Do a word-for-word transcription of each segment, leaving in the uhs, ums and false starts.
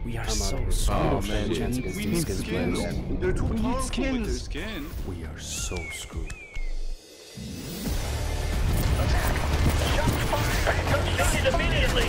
We are I'm so out of here. screwed. Oh man, chance against these skins players. They're too We need powerful with their skins. skin. We are so screwed. Constructed immediately.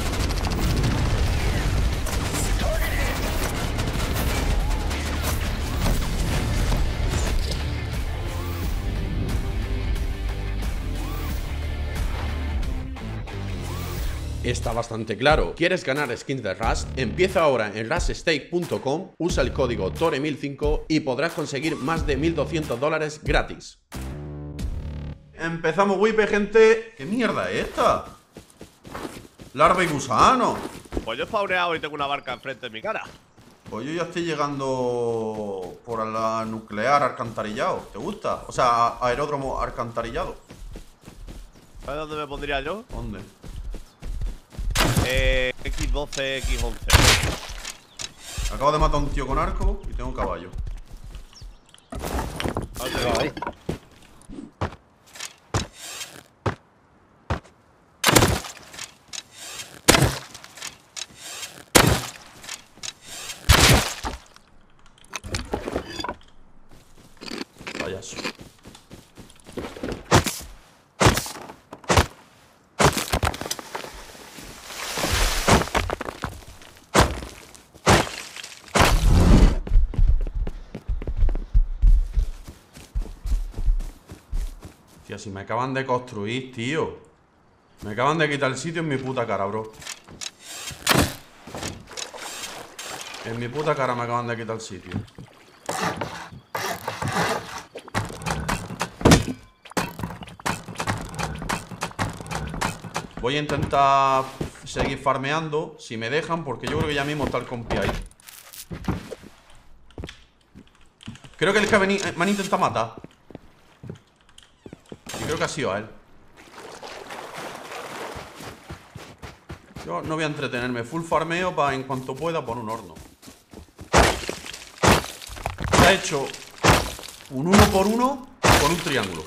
Está bastante claro. ¿Quieres ganar skins de Rust? Empieza ahora en rust stake punto com, usa el código T O R E mil cinco y podrás conseguir más de mil doscientos dólares gratis. Empezamos, wipe, gente. ¿Qué mierda es esta? Larva y gusano. Pues yo he spawneado y tengo una barca enfrente de mi cara. Pues yo ya estoy llegando por la nuclear alcantarillado. ¿Te gusta? O sea, aeródromo alcantarillado. ¿Sabes dónde me pondría yo? ¿Dónde? Eh, equis doce, equis once. Acabo de matar a un tío con arco y tengo un caballo. Ahora te digo. Ahí. Payaso. Tío, si me acaban de construir, tío. Me acaban de quitar el sitio en mi puta cara, bro. En mi puta cara me acaban de quitar el sitio. Voy a intentar seguir farmeando, si me dejan, porque yo creo que ya mismo está el compi ahí. Creo que el que ha venido, me han intentado matar. Y creo que ha sido a él. Yo no voy a entretenerme. Full farmeo para en cuanto pueda poner un horno. Se ha hecho un uno por uno con un triángulo.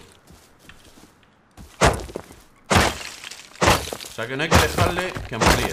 O sea que no hay que dejarle que amplíe.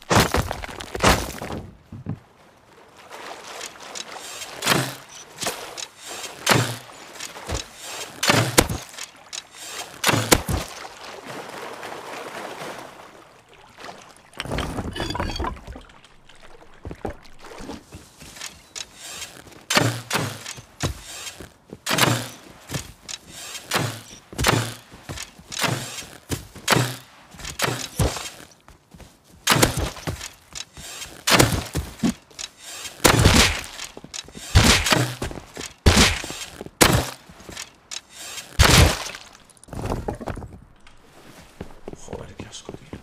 Joder, qué asco, tío.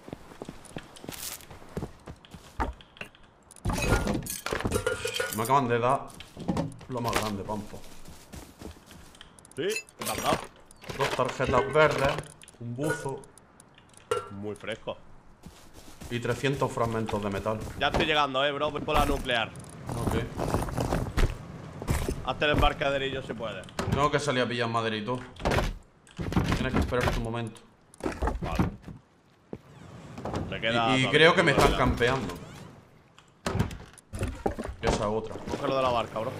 Me acaban de dar lo más grande, Pampo. Sí, ¿qué te has dado? Dos tarjetas verdes, un buzo Muy fresco. y trescientos fragmentos de metal. Ya estoy llegando, eh, bro. Voy por la nuclear. Ok. Hazte el embarcaderillo si puedes. Tengo que salir a pillar madera y todo. Tienes que esperar tu momento. Vale. Te queda. Y, y creo que me están campeando. Y esa otra. Cógelo de la barca, bro.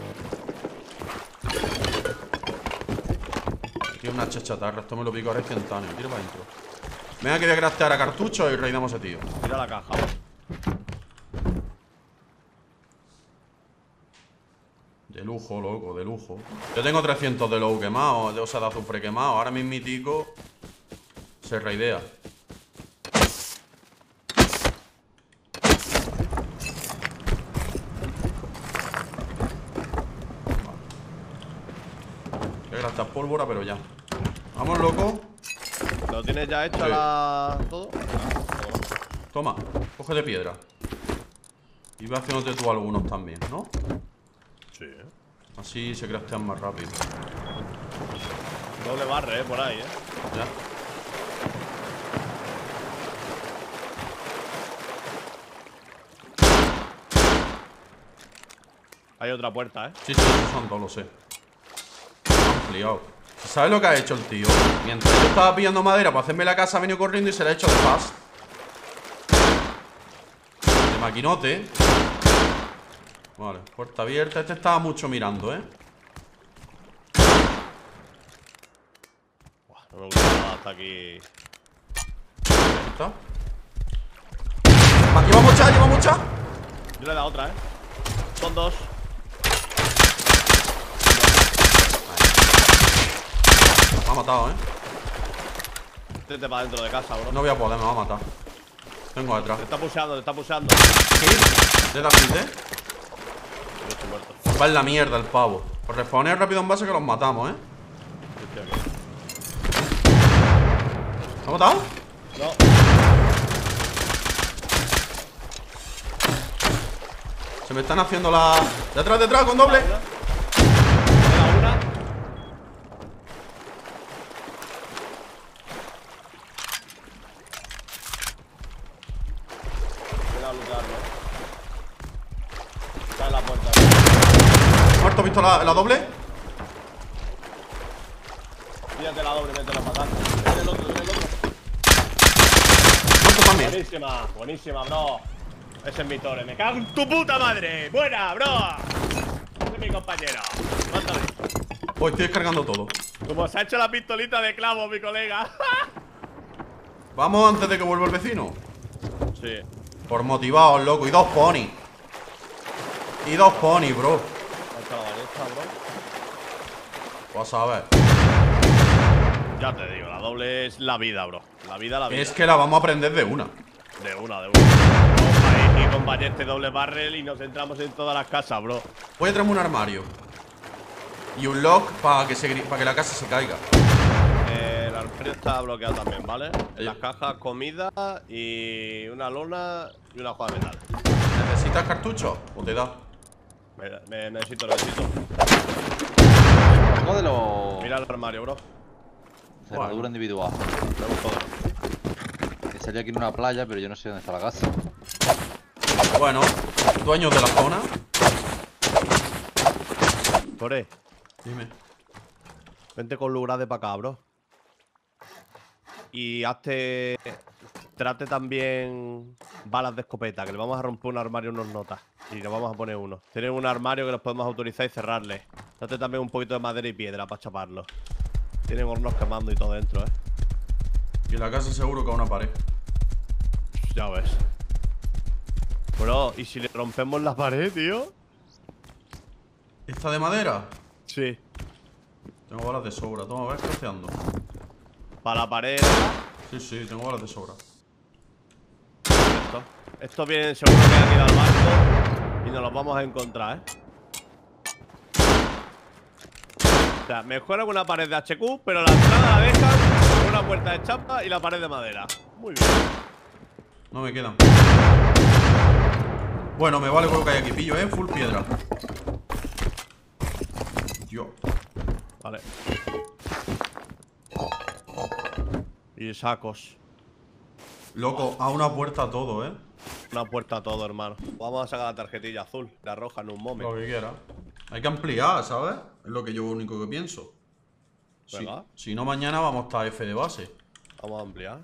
Aquí una chachatarra. Esto me lo pico ahora instantáneo. Tira para adentro. Venga, que voy a craftear a cartuchos y raidamos a ese tío. Tira la caja, bro. De lujo, loco, de lujo. Yo tengo trescientos de low quemado, o sea, de azufre quemado. Ahora mismo mi tico se raidea. Voy a craftear pólvora, pero ya. Vamos, loco. ¿Lo tienes ya hecho Sí. la... todo? Toma, coge de piedra. Y ve haciéndote tú algunos también, ¿no? Sí, eh. Así se craftean más rápido. Doble barre, eh, por ahí, eh. Ya. Hay otra puerta, eh. Sí, sí, esos son dos, lo sé. Ampliado. ¿Sabes lo que ha hecho el tío? Mientras yo estaba pillando madera para hacerme la casa, ha venido corriendo y se la ha hecho de fast. De maquinote. Vale, puerta abierta. Este estaba mucho mirando, ¿eh? Buah, no me gusta nada hasta aquí. ¿Está? Va, ¿lleva mucha? ¿Lleva mucha? Yo le he dado otra, ¿eh? Son dos. Me ha matado, ¿eh? Vete para dentro de casa, bro. No voy a poder, me va a matar. Tengo detrás. Te está puseando, te está puseando. ¿Qué? ¿Le da hit, eh? Yo estoy muerto. Va en la mierda el pavo. Por respawnear rápido en base que los matamos, ¿eh? Yo estoy aquí. ¿Lo ha matado? No. Se me están haciendo la... Detrás, detrás, con doble. Queda una. Cuidado, luchar, ¿no? Está en la puerta. Muerto, ¿visto la, la doble? Fíjate la doble, métela a matar. Viene el otro, viene el otro. Muerto también. Buenísima, buenísima, bro. Ese es mi tore. Me cago en tu puta madre. Buena, bro. Ese es mi compañero. Mándale. Pues estoy descargando todo. Como se ha hecho la pistolita de clavo, mi colega. Vamos antes de que vuelva el vecino. Sí. Por motivados, loco. Y dos ponis. Y dos ponis, bro. ¿Ha hecho la ballesta, bro? Vas a ver. Ya te digo, la doble es la vida, bro. La vida, la vida. Es que la vamos a aprender de una. De una, de una. Vamos a ir con ballesta y doble barrel y nos entramos en todas las casas, bro. Voy a traerme un armario. Y un lock para que, se, para que la casa se caiga. Eh, el armario está bloqueado también, ¿vale? En las cajas, comida y una lona y una hoja de metal. ¿Necesitas cartuchos? ¿O te da? Me, me necesito, necesito. Tengo de los. Mira el armario, bro. Cerradura Bueno. individual. Me gustó. Que salía aquí en una playa, pero yo no sé dónde está la casa. Bueno, dueños de la zona. Tore, Dime. vente con Lugras para acá, bro. Y hazte. Trate también balas de escopeta, que le vamos a romper un armario unos notas. Y le vamos a poner uno. Tienen un armario que los podemos autorizar y cerrarle. Trate también un poquito de madera y piedra para chaparlo. Tienen hornos quemando y todo dentro, eh. Y la casa seguro que a una pared. Ya ves. Bro, ¿y si le rompemos la pared, tío? ¿Esta de madera? Sí. Tengo balas de sobra. Toma, a ver, crafteando. Para la pared. Sí, sí, tengo balas de sobra. Esto. Estos vienen seguro que han ido al barco. Y nos los vamos a encontrar, eh. O sea, mejora una pared de H Q, pero la entrada la dejan con una puerta de chapa y la pared de madera. Muy bien. No me quedan. Bueno, me vale con lo que hay aquí. Pillo, eh. Full piedra. Yo. Vale. Y sacos. Loco, a una puerta todo, eh. Una puerta a todo, hermano. Vamos a sacar la tarjetilla azul, la roja en un Lo momento. que quiera. Hay que ampliar, ¿sabes? Es lo que yo único que pienso. Si, Venga. si no, mañana vamos a estar F de base. Vamos a ampliar.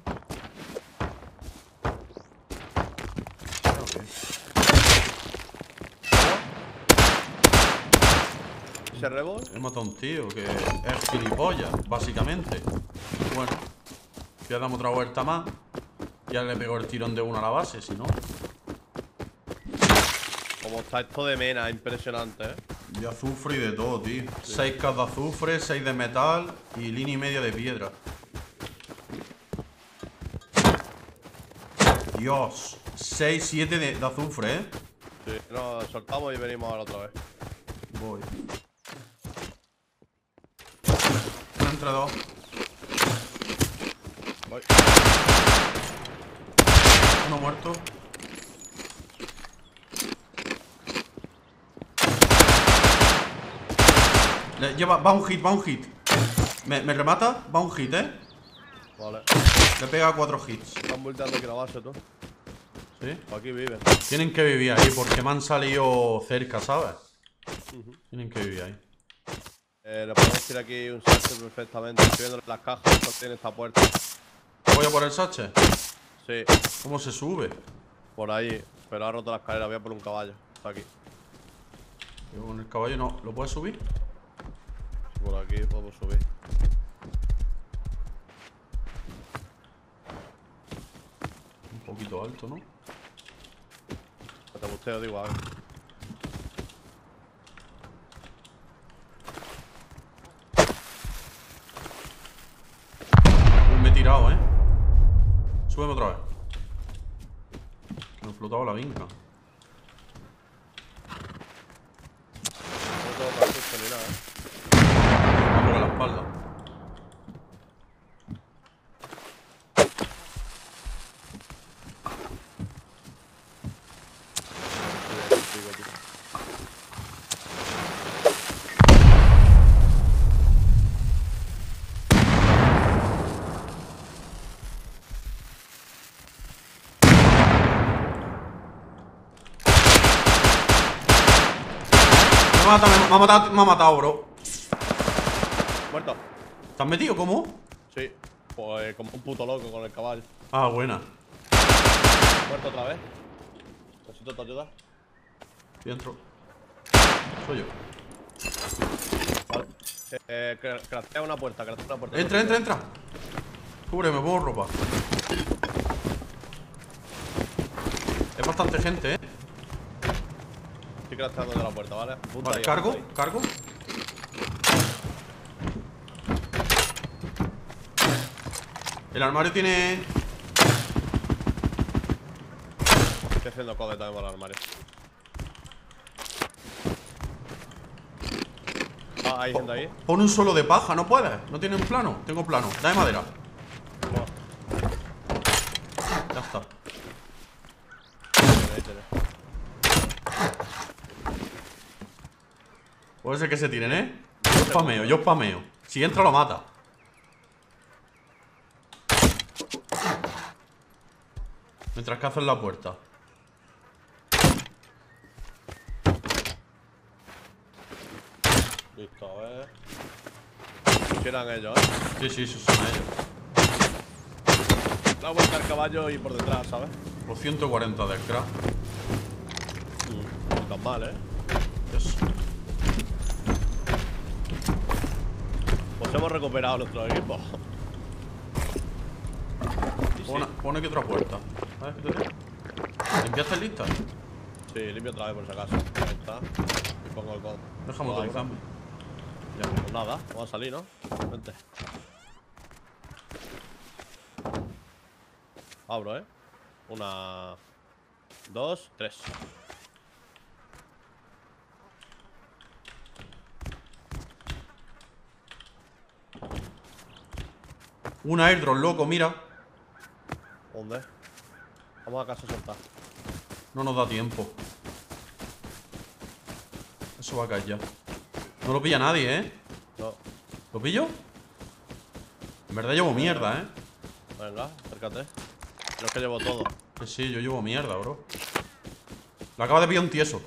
¿Ese revol? He matado a un tío que es gilipollas, básicamente. Bueno, ya damos otra vuelta más. Ya le pego el tirón de uno a la base, si no. Como está esto de mena, impresionante, ¿eh? De azufre y de todo, tío. seis K de azufre, seis de metal y línea y media de piedra. Dios. seis, siete de, de azufre, ¿eh? Sí, nos soltamos y venimos ahora otra vez. Voy. Uno entre dos. Voy. Uno muerto. Le lleva, va un hit, va un hit. ¿Me, me remata? Va un hit, ¿eh? Vale. Le pega cuatro hits. Están volteando aquí la base, tú. ¿Sí? Aquí viven. Tienen que vivir ahí porque me han salido cerca, ¿sabes? Tienen que vivir ahí. Eh, le podemos tirar aquí un salto perfectamente. Estoy viendo las cajas que tiene esta puerta. ¿Voy a por el sache? Sí, ¿Cómo se sube? por ahí. Pero ha roto la escalera, voy a por un caballo. Está aquí. Yo con el caballo no. ¿Lo puedes subir? Por aquí podemos subir. Un poquito alto, ¿no? Te busteo, digo, a ver. Uy, me he tirado, ¿eh? Súbeme otra vez. Me he explotado la vinca. No tengo cartucho ni nada, ¿eh? Me toca la espalda. Digo, tío. Me ha matado, me ha matado, me ha matado, bro. Muerto. ¿Te has metido? ¿Cómo? Sí. Pues como un puto loco con el caballo. Ah, buena. Muerto otra vez. Necesito tu ayuda. Estoy dentro. Soy yo. Vale. Eh, eh, cra- craftea una puerta, craftea una puerta. Entra, entra, entra. Cubre, me pongo ropa. Es bastante gente, eh. Estoy crafteando de la puerta, ¿vale? Apunta Vale, ahí, cargo, apunta ahí. cargo. El armario tiene. Estoy haciendo code también por el armario. Ah, hay gente ahí. Pon un suelo de paja, ¿no puedes? ¿No tienen plano? Tengo plano. Dame madera. Buah, Ya está. ahí tenés. Puede ser que se tiren, ¿eh? Yo spameo, yo spameo. Si entra lo mata. Mientras que hacen la puerta. Listo, a ver. ¿Qué eran ellos, eh? Sí, sí, esos son ellos. La vuelta al caballo y por detrás, ¿sabes? Los ciento cuarenta del crack. No tan mal, ¿eh? Yes. Pues hemos recuperado nuestro equipo. Y sí. Pone, pone que otra puerta. A ver, quítate. ¿Limpiaste el lista? Sí, limpio otra vez por si acaso. Ahí está. Y pongo el codo. Déjame Lo abro. autorizarme. Ya, pues nada, vamos a salir, ¿no? Vente. Abro, ¿eh? Una... Dos, tres. Un airdrop, loco, mira. ¿Dónde? Vamos a casa a soltar. No nos da tiempo. Eso va a caer ya. No lo pilla nadie, ¿eh? No. ¿Lo pillo? En verdad llevo mierda, ¿eh? Venga, acércate. Creo que llevo todo. Que sí, yo llevo mierda, bro. Le acaba de pillar un tieso.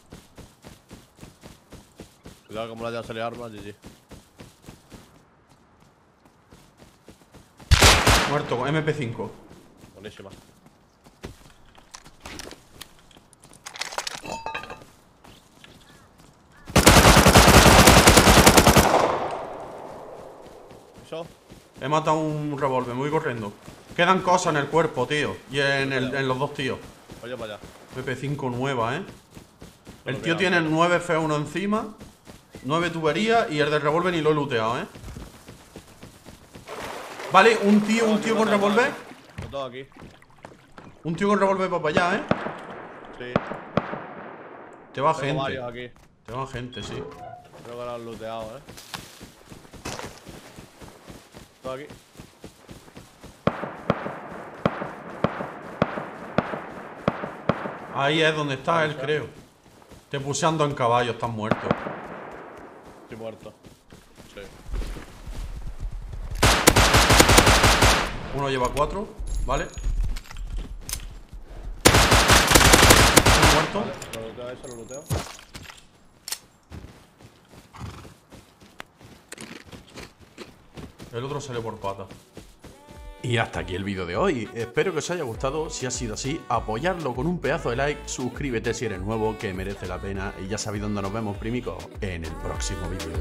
Cuidado que como le hayan salido armas, G G. Muerto, con M P cinco. Buenísima. ¿Eso? He matado un revólver, me voy corriendo. Quedan cosas en el cuerpo, tío. Y en, el- en los dos tíos. Oye, para allá. M P cinco nueva, ¿eh? El Bueno, tío mira, tiene nueve F uno encima, nueve tuberías y el del revólver ni lo he looteado, ¿eh? Vale, un tío, un tío con revólver. Lo tengo aquí. Un tío con revólver va para allá, ¿eh? Sí. Te va Tengo gente. varios aquí. Te va gente, sí. Creo que lo han looteado, ¿eh? Todo aquí. Ahí es donde está él, creo. Te puseando en caballo, estás muerto. Estoy muerto. Sí. Uno lleva cuatro, ¿vale? Uno muerto. Vale, lo looteo eso, lo looteo. El otro sale por pata. Y hasta aquí el vídeo de hoy. Espero que os haya gustado. Si ha sido así, apoyadlo con un pedazo de like. Suscríbete si eres nuevo, que merece la pena. Y ya sabéis dónde nos vemos, primicos, en el próximo vídeo.